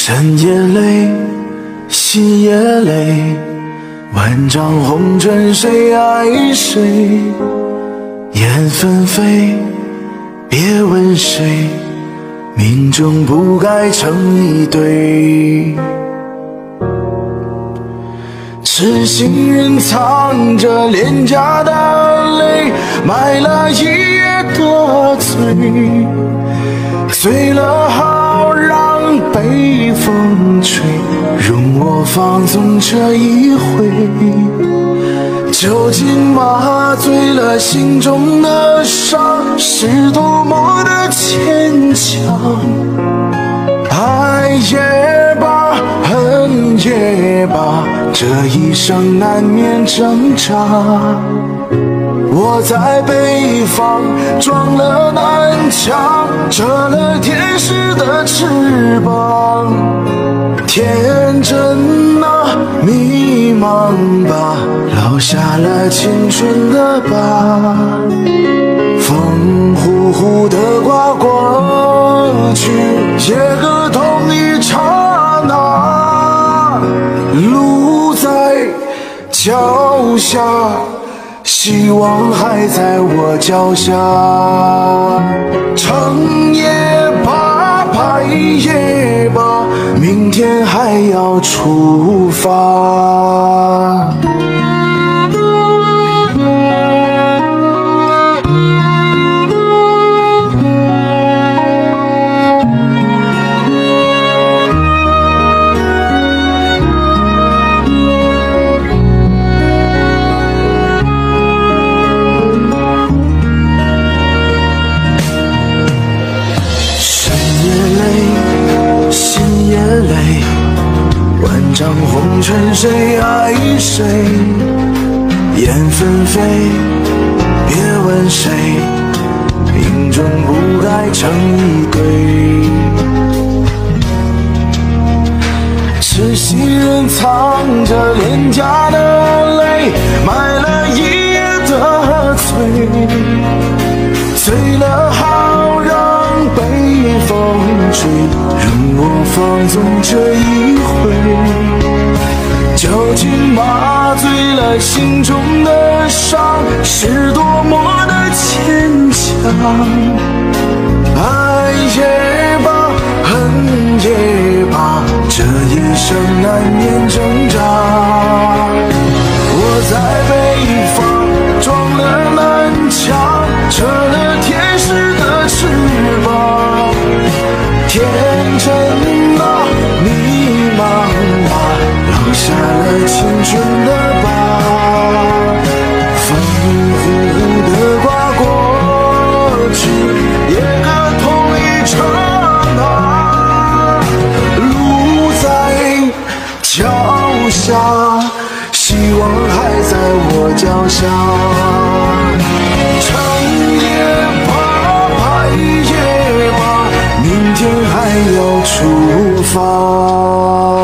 深夜泪，细夜泪，万丈红尘谁爱谁？燕纷飞，别问谁，命中不该成一对。痴心人藏着廉价的泪，买了一夜的醉，醉了好让北风吹，容我放纵这一回。究竟麻醉了心中的伤，是多么的牵强。爱也罢，恨也罢，这一生难免挣扎。我在北方撞了南墙，折了天使的翅膀。天真啊，迷茫吧，烙下了青春的疤。风呼呼地刮过去，也可同一刹那。路在脚下，希望还在我脚下。成也罢，败也罢，明天还要出发。万丈红尘谁爱谁？燕纷飞，别问谁，命中不该成一对。痴心人藏着廉价的泪，买了一夜的醉，醉了好让北风吹，容我放纵这一回。究竟麻醉了心中的伤，是多么的牵强。爱也罢，恨也罢，这一生难免挣扎。我在北方撞了南墙，折了天使的翅膀。天真啊，迷茫啊，烙下了青春的疤。风呼呼地刮过去，也可同一刹那。路在脚下，希望还在我脚下。成也罢，败也罢，明天还要出发。